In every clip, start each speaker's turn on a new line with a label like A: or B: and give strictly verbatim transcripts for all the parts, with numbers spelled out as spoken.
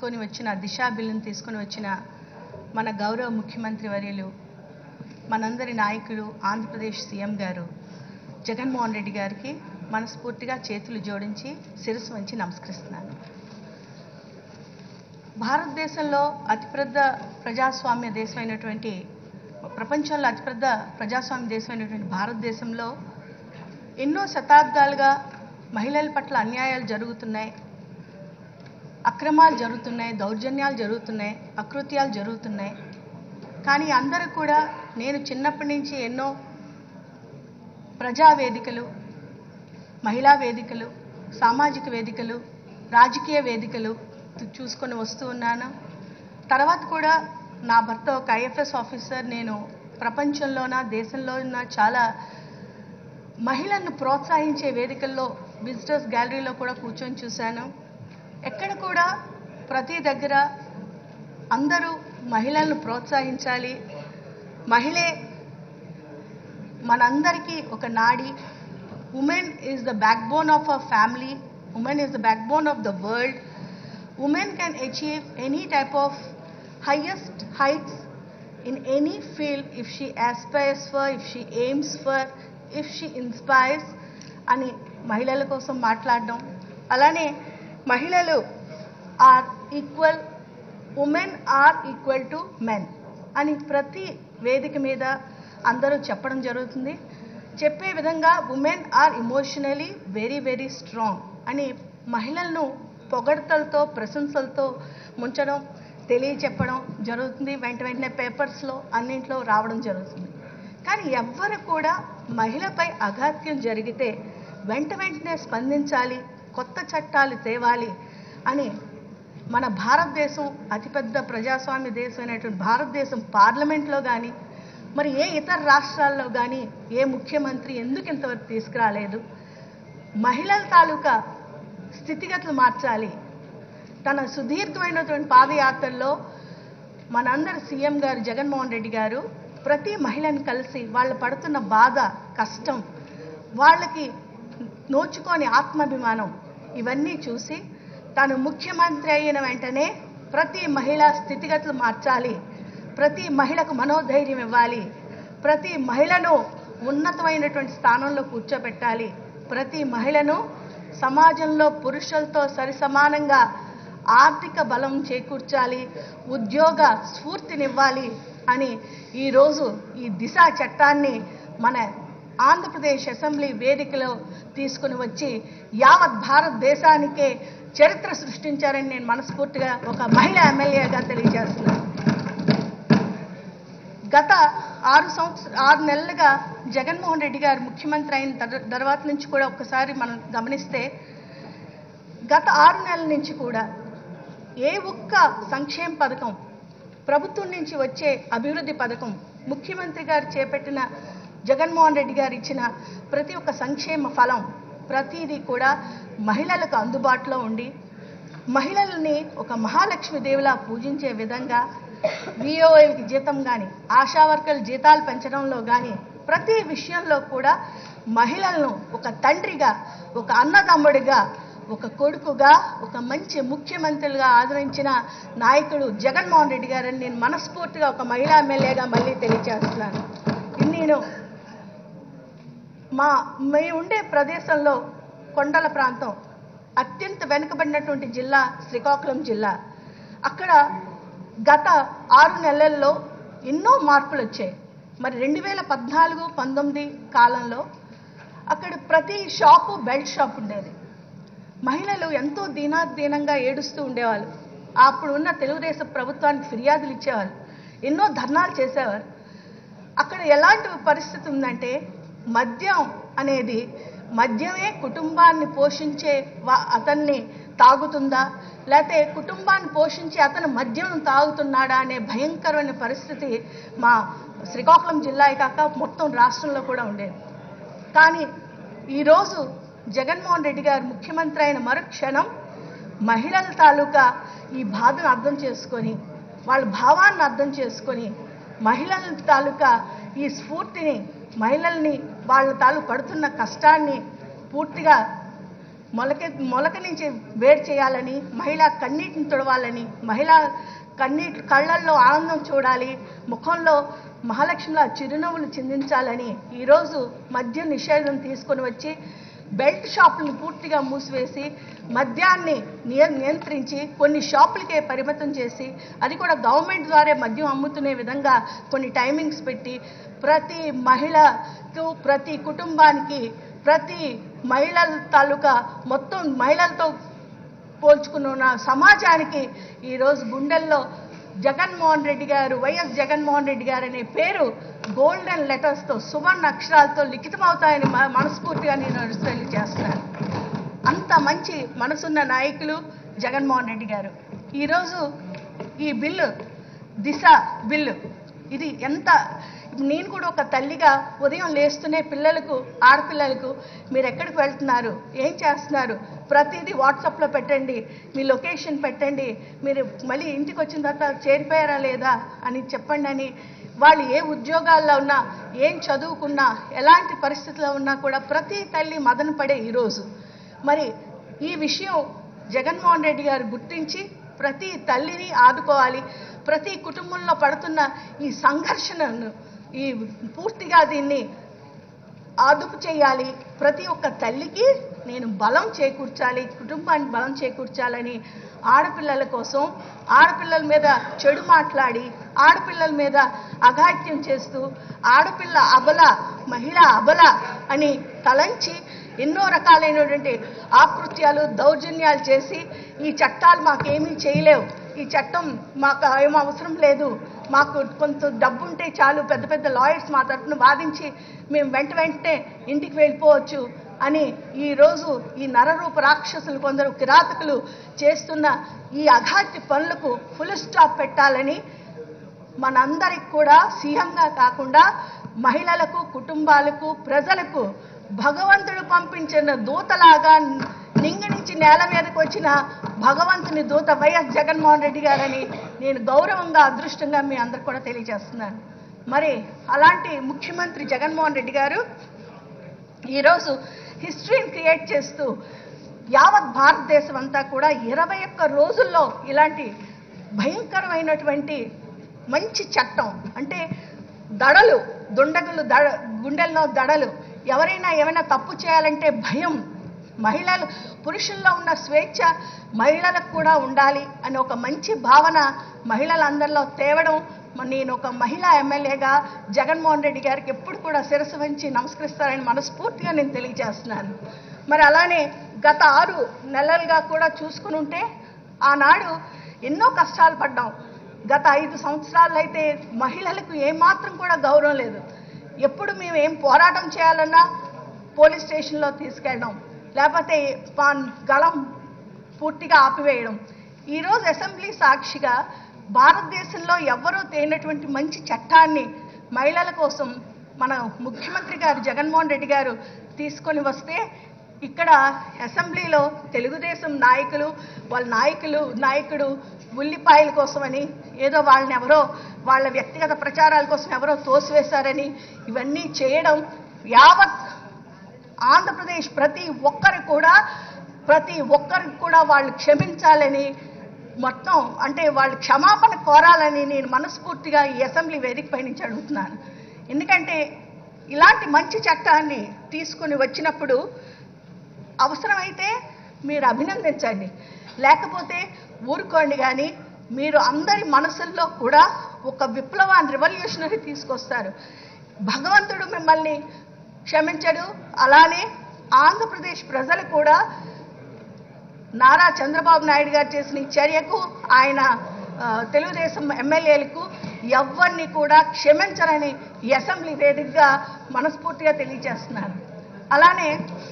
A: తీసుకొని వచ్చిన దిశా బిల్లును తీసుకొని వచ్చిన మన గౌరవ ముఖ్యమంత్రి వర్యులు మనందరి నాయకుడు ఆంధ్రప్రదేశ్ సీఎం గారు జగన్మోహన్ రెడ్డి గారికి మనస్ఫూర్తిగా చేతులు జోడించి శిరస్సు వంచి నమస్కరిస్తున్నాను. భారతదేశంలో అతిపెద్ద ప్రజాస్వామ్య దేశమైనటువంటి ప్రపంచంలో అతిపెద్ద ప్రజాస్వామ్య దేశమైనటువంటి భారతదేశంలో ఎన్నో శతాబ్దాలుగా మహిళల పట్ల అన్యాయాలు జరుగుతున్నాయి, అక్రమాలు జరుగుతున్నాయి, దౌర్జన్యాలు జరుగుతున్నాయి, అకృత్యాలు జరుగుతున్నాయి. కానీ అందరూ కూడా నేను చిన్నప్పటి నుంచి ఎన్నో ప్రజా వేదికలు, మహిళా వేదికలు, సామాజిక వేదికలు, రాజకీయ వేదికలు చూసుకొని వస్తూ ఉన్నాను. తర్వాత కూడా నా భర్త ఒక ఐఎఫ్ఎస్ ఆఫీసర్. నేను ప్రపంచంలోన దేశంలో ఉన్న చాలా మహిళలను ప్రోత్సహించే వేదికల్లో విజిటర్స్ గ్యాలరీలో కూడా కూర్చొని చూశాను. ఎక్కడ కూడా ప్రతి దగ్గర అందరూ మహిళలను ప్రోత్సహించాలి, మహిళే మనందరికీ ఒక నాడి. Women is the backbone of our family, women is the backbone of the world. Women can achieve any type of highest heights in any field if she aspires for, if she aims for, if she inspires అని మహిళల కోసం మాట్లాడడం. అలానే మహిళలు are equal, women are equal to men అని ప్రతి వేదిక మీద అందరూ చెప్పడం జరుగుతుంది. చెప్పే విధంగా women are emotionally very very strong అని మహిళలను పొగడ్తలతో ప్రశంసలతో ముంచడం, తెలియచెప్పడం జరుగుతుంది. వెంట వెంటనే పేపర్స్లో అన్నింట్లో రావడం జరుగుతుంది. కానీ ఎవ్వరు కూడా మహిళపై అఘాత్యం జరిగితే వెంట వెంటనే స్పందించాలి, కొత్త చట్టాలు తేవాలి అని మన భారతదేశం అతిపెద్ద ప్రజాస్వామ్య దేశం అయినటువంటి భారతదేశం పార్లమెంట్లో కానీ మరి ఏ ఇతర రాష్ట్రాల్లో కానీ ఏ ముఖ్యమంత్రి ఎందుకు ఇంతవరకు తీసుకురాలేదు? మహిళల తాలూకా స్థితిగతులు మార్చాలి. తన సుదీర్ఘమైనటువంటి పాదయాత్రలో మనందరి సీఎం గారు జగన్మోహన్ రెడ్డి గారు ప్రతి మహిళను కలిసి వాళ్ళు పడుతున్న బాధ, కష్టం, వాళ్ళకి నోచుకొని ఆత్మాభిమానం ఇవన్నీ చూసి తాను ముఖ్యమంత్రి అయిన వెంటనే ప్రతి మహిళా స్థితిగతులు మార్చాలి, ప్రతి మహిళకు మనోధైర్యం ఇవ్వాలి, ప్రతి మహిళను ఉన్నతమైనటువంటి స్థానంలో కూర్చోబెట్టాలి, ప్రతి మహిళను సమాజంలో పురుషులతో సరిసమానంగా ఆర్థిక బలం చేకూర్చాలి, ఉద్యోగ స్ఫూర్తినివ్వాలి అని ఈరోజు ఈ దిశ చట్టాన్ని మన ఆంధ్రప్రదేశ్ అసెంబ్లీ వేదికలో తీసుకుని వచ్చి యావత్ భారతదేశానికే చరిత్ర సృష్టించారని నేను మనస్ఫూర్తిగా ఒక మహిళా ఎమ్మెల్యేగా తెలియజేస్తున్నాను. గత ఆరు సంవత్సర ఆరు నెలలుగా జగన్మోహన్ రెడ్డి గారు ముఖ్యమంత్రి అయిన తర్వాత నుంచి కూడా ఒక్కసారి మనం గమనిస్తే గత ఆరు నెలల నుంచి కూడా ఏ ఒక్క సంక్షేమ పథకం, ప్రభుత్వం నుంచి వచ్చే అభివృద్ధి పథకం, ముఖ్యమంత్రి గారు చేపట్టిన జగన్మోహన్ రెడ్డి గారు ఇచ్చిన ప్రతి ఒక్క సంక్షేమ ఫలం ప్రతిదీ కూడా మహిళలకు అందుబాటులో ఉండి మహిళల్ని ఒక మహాలక్ష్మి దేవులా పూజించే విధంగా విఓఏకి జీతం కానీ, ఆశా వర్కర్ల జీతాలు పెంచడంలో కానీ ప్రతి విషయంలో కూడా మహిళలను ఒక తండ్రిగా, ఒక అన్నదమ్ముడిగా, ఒక కొడుకుగా, ఒక మంచి ముఖ్యమంత్రిగా ఆదరించిన నాయకుడు జగన్మోహన్ రెడ్డి గారని నేను మనస్ఫూర్తిగా ఒక మహిళా ఎమ్మెల్యేగా మళ్ళీ తెలియజేస్తున్నాను. నేను మా మేము ఉండే ప్రదేశంలో కొండల ప్రాంతం, అత్యంత వెనుకబడినటువంటి జిల్లా శ్రీకాకుళం జిల్లా. అక్కడ గత ఆరు నెలల్లో ఎన్నో మార్పులు వచ్చాయి. మరి రెండు వేల పద్నాలుగు పంతొమ్మిది కాలంలో అక్కడ ప్రతి షాపు బెల్ట్ షాప్ ఉండేది. మహిళలు ఎంతో దీనాదీనంగా ఏడుస్తూ ఉండేవాళ్ళు. అప్పుడు ఉన్న తెలుగుదేశం ప్రభుత్వానికి ఫిర్యాదులు ఇచ్చేవాళ్ళు, ఎన్నో ధర్నాలు చేసేవారు. అక్కడ ఎలాంటి పరిస్థితి ఉందంటే మద్యం అనేది, మద్యమే కుటుంబాన్ని పోషించే అతన్ని తాగుతుందా, లేకపోతే కుటుంబాన్ని పోషించి అతను మద్యం తాగుతున్నాడా అనే భయంకరమైన పరిస్థితి మా శ్రీకాకుళం జిల్లా కాక మొత్తం రాష్ట్రంలో కూడా ఉండేది. కానీ ఈరోజు జగన్మోహన్ రెడ్డి గారు ముఖ్యమంత్రి అయిన మరుక్షణం మహిళల తాలూకా ఈ బాధను అర్థం చేసుకొని, వాళ్ళ భావాన్ని అర్థం చేసుకొని, మహిళల తాలూకా ఈ స్ఫూర్తిని, మహిళల్ని వాళ్ళ తాలూ పడుతున్న కష్టాన్ని పూర్తిగా మొలక మొలక నుంచి వేరు చేయాలని, మహిళా కన్నీటిని తుడవాలని, మహిళా కన్నీటి కళ్ళల్లో ఆనందం చూడాలి, ముఖంలో మహాలక్ష్మిలా చిరునవ్వులు చిందించాలని ఈరోజు మద్య నిషేధం తీసుకొని వచ్చి బెల్ట్ షాపులను పూర్తిగా మూసివేసి మద్యాన్ని నియంత్రించి కొన్ని షాపులకే పరిమితం చేసి, అది కూడా గవర్నమెంట్ ద్వారా మద్యం అమ్ముతునే విధంగా కొన్ని టైమింగ్స్ పెట్టి ప్రతి మహిళకు, ప్రతి కుటుంబానికి, ప్రతి మహిళల తాలూకా మొత్తం మహిళలతో పోల్చుకున్న సమాజానికి ఈరోజు గుండెల్లో జగన్మోహన్ రెడ్డి గారు, వైఎస్ జగన్మోహన్ రెడ్డి గారు అనే పేరు గోల్డెన్ లెటర్స్తో, సువర్ణ అక్షరాలతో లిఖితమవుతాయని మనస్ఫూర్తిగా నేను తెలియజేస్తున్నాను. అంత మంచి మనసున్న నాయకులు జగన్మోహన్ రెడ్డి గారు. ఈరోజు ఈ బిల్లు, దిశ బిల్లు, ఇది ఎంత, నేను కూడా ఒక తల్లిగా ఉదయం లేస్తూనే పిల్లలకు, ఆడపిల్లలకు మీరు ఎక్కడికి వెళ్తున్నారు, ఏం చేస్తున్నారు, ప్రతిదీ వాట్సాప్లో పెట్టండి, మీ లొకేషన్ పెట్టండి, మీరు మళ్ళీ ఇంటికి వచ్చిన తర్వాత చేరిపోయారా లేదా అని చెప్పండి అని, వాళ్ళు ఏ ఉద్యోగాల్లో ఉన్నా, ఏం చదువుకున్నా, ఎలాంటి పరిస్థితుల్లో ఉన్నా కూడా ప్రతి తల్లి మదన పడే ఈరోజు. మరి ఈ విషయం జగన్మోహన్ రెడ్డి గారు గుర్తించి ప్రతి తల్లిని ఆదుకోవాలి, ప్రతి కుటుంబంలో పడుతున్న ఈ సంఘర్షణను ఈ పూర్తిగా దీన్ని అదుపు చేయాలి, ప్రతి ఒక్క తల్లికి నేను బలం చేకూర్చాలి, కుటుంబానికి బలం చేకూర్చాలని ఆడపిల్లల కోసం, ఆడపిల్లల మీద చెడు మాట్లాడి, ఆడపిల్లల మీద అఘాయిత్యం చేస్తూ, ఆడపిల్ల అబల, మహిళ అబల అని తలంచి ఎన్నో రకాలైనటువంటి ఆకృత్యాలు, దౌర్జన్యాలు చేసి ఈ చట్టాలు మాకేమీ చేయలేవు, ఈ చట్టం మాకు ఏం అవసరం లేదు, మాకు కొంత డబ్బుంటే చాలు, పెద్ద పెద్ద లాయర్స్ మా తరఫున వాదించి మేము వెంట వెంటనే ఇంటికి వెళ్ళిపోవచ్చు అని ఈరోజు ఈ నరరూప రాక్షసులు, కొందరు కిరాతకులు చేస్తున్న ఈ అఘాత్య పనులకు ఫుల్ స్టాప్ పెట్టాలని మనందరికి కూడా సీఎంగా కాకుండా మహిళలకు, కుటుంబాలకు, ప్రజలకు భగవంతుడు పంపించిన దూతలాగా నింగి నుంచి నేల మీదకి వచ్చిన భగవంతుని దూత వైఎస్ జగన్మోహన్ రెడ్డి గారని నేను గౌరవంగా, అదృష్టంగా మీ అందరికి కూడా తెలియజేస్తున్నాను. మరి అలాంటి ముఖ్యమంత్రి జగన్మోహన్ రెడ్డి గారు ఈరోజు హిస్టరీని క్రియేట్ చేస్తూ యావత్ భారతదేశం అంతా కూడా ఇరవై ఒక్క రోజుల్లో ఇలాంటి భయంకరమైనటువంటి మంచి చట్టం, అంటే దడలు, దుండగులు, దడ గుండెల్లో దడలు, ఎవరైనా ఏమైనా తప్పు చేయాలంటే భయం, మహిళలు, పురుషుల్లో ఉన్న స్వేచ్ఛ మహిళలకు కూడా ఉండాలి అని ఒక మంచి భావన మహిళలందరిలో తేవడం, నేను ఒక మహిళా ఎమ్మెల్యేగా జగన్మోహన్ రెడ్డి గారికి ఎప్పుడు కూడా శిరస్సు వంచి నమస్కరిస్తారని మనస్ఫూర్తిగా నేను తెలియజేస్తున్నాను. మరి అలానే గత ఆరు నెలలుగా కూడా చూసుకుని ఉంటే ఆనాడు ఎన్నో కష్టాలు పడ్డాం. గత ఐదు సంవత్సరాలు అయితే మహిళలకు ఏమాత్రం కూడా గౌరవం లేదు. ఎప్పుడు మేము ఏం పోరాటం చేయాలన్నా పోలీస్ స్టేషన్లో తీసుకెళ్ళడం, లేకపోతే గళం పూర్తిగా ఆపివేయడం. ఈరోజు అసెంబ్లీ సాక్షిగా భారతదేశంలో ఎవ్వరూ తేనటువంటి మంచి చట్టాన్ని మహిళల కోసం మన ముఖ్యమంత్రి గారు జగన్మోహన్ రెడ్డి గారు తీసుకొని వస్తే ఇక్కడ అసెంబ్లీలో తెలుగుదేశం నాయకులు, వాళ్ళ నాయకులు నాయకుడు ఉల్లిపాయల కోసమని, ఏదో వాళ్ళని ఎవరో వాళ్ళ వ్యక్తిగత ప్రచారాల కోసం ఎవరో తోసివేశారని ఇవన్నీ చేయడం, యావత్ ఆంధ్రప్రదేశ్ ప్రతి ఒక్కరు కూడా ప్రతి ఒక్కరికి కూడా వాళ్ళు క్షమించాలని, మొత్తం అంటే వాళ్ళు క్షమాపణ కోరాలని నేను మనస్ఫూర్తిగా ఈ అసెంబ్లీ వేదికపై నుంచి అడుగుతున్నాను. ఎందుకంటే ఇలాంటి మంచి చట్టాన్ని తీసుకుని వచ్చినప్పుడు అవసరమైతే మీరు అభినందించండి, లేకపోతే ఊరుకోండి. కానీ మీరు అందరి మనసుల్లో కూడా ఒక విప్లవాన్ని, రెవల్యూషనరీ తీసుకొస్తారు. భగవంతుడు మిమ్మల్ని క్షమించడు. అలానే ఆంధ్రప్రదేశ్ ప్రజలు కూడా నారా చంద్రబాబు నాయుడు గారు చేసిన ఈ చర్యకు, ఆయన తెలుగుదేశం ఎమ్మెల్యేలకు ఎవరిని కూడా క్షమించరని ఈ అసెంబ్లీ వేదికగా మనస్ఫూర్తిగా తెలియజేస్తున్నాను. అలానే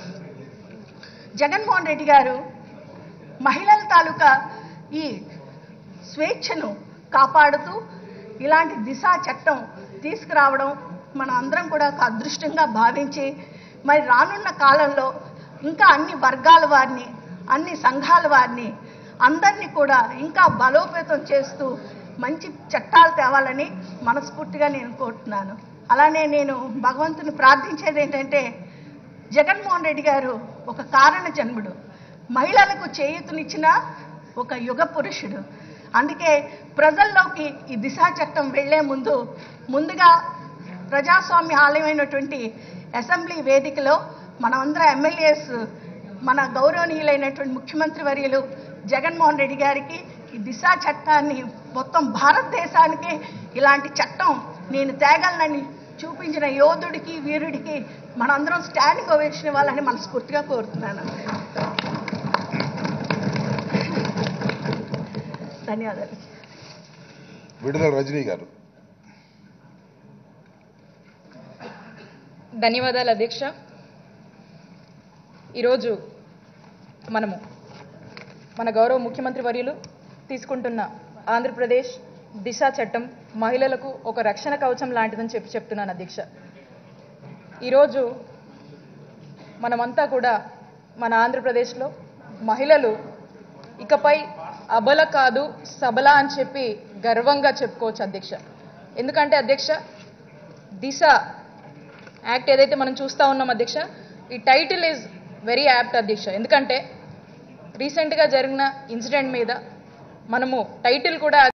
A: జగన్మోహన్ రెడ్డి గారు మహిళల తాలూకా ఈ స్వేచ్ఛను కాపాడుతూ ఇలాంటి దిశ చట్టం తీసుకురావడం మన అందరం కూడా ఒక అదృష్టంగా భావించి, మరి రానున్న కాలంలో ఇంకా అన్ని వర్గాల వారిని, అన్ని సంఘాల వారిని అందరినీ కూడా ఇంకా బలోపేతం చేస్తూ మంచి చట్టాలు తేవాలని మనస్ఫూర్తిగా నేను కోరుతున్నాను. అలానే నేను భగవంతుని ప్రార్థించేది ఏంటంటే, జగన్మోహన్ రెడ్డి గారు ఒక కారణ జన్ముడు. మహిళలకు చేయూతనిచ్చిన ఒక యుగ పురుషుడు. అందుకే ప్రజల్లోకి ఈ దిశా చట్టం వెళ్లే ముందు ముందుగా ప్రజాస్వామ్య ఆలయమైనటువంటి అసెంబ్లీ వేదికలో మనమందరం ఎమ్మెల్యేస్ మన గౌరవనీయులైనటువంటి ముఖ్యమంత్రి వర్యులు జగన్మోహన్ రెడ్డి గారికి ఈ దిశా చట్టాన్ని మొత్తం భారతదేశానికి ఇలాంటి చట్టం నేను తేగలనని చూపించిన యోధుడికి వీరుడికి మనందరం స్టాండింగ్ ఓవేషన్ ఇవ్వాలని మనస్ఫూర్తిగా కోరుతున్నాను. ధన్యవాదాలు.
B: విడుదల రజనీ గారు.
C: ధన్యవాదాలు అధ్యక్ష. ఈరోజు మనము మన గౌరవ ముఖ్యమంత్రి వర్యులు తీసుకుంటున్న ఆంధ్రప్రదేశ్ దిశ చట్టం మహిళలకు ఒక రక్షణ కవచం లాంటిదని చెప్పి చెప్తున్నాను అధ్యక్ష. ఈరోజు మనమంతా కూడా మన ఆంధ్రప్రదేశ్లో మహిళలు ఇకపై అబల కాదు సబల అని చెప్పి గర్వంగా చెప్పుకోవచ్చు అధ్యక్ష. ఎందుకంటే అధ్యక్ష దిశ యాక్ట్ ఏదైతే మనం చూస్తూ ఉన్నాం అధ్యక్ష, ఈ టైటిల్ ఈజ్ వెరీ యాప్ట్ అధ్యక్ష. ఎందుకంటే రీసెంట్గా జరిగిన ఇన్సిడెంట్ మీద మనము టైటిల్ కూడా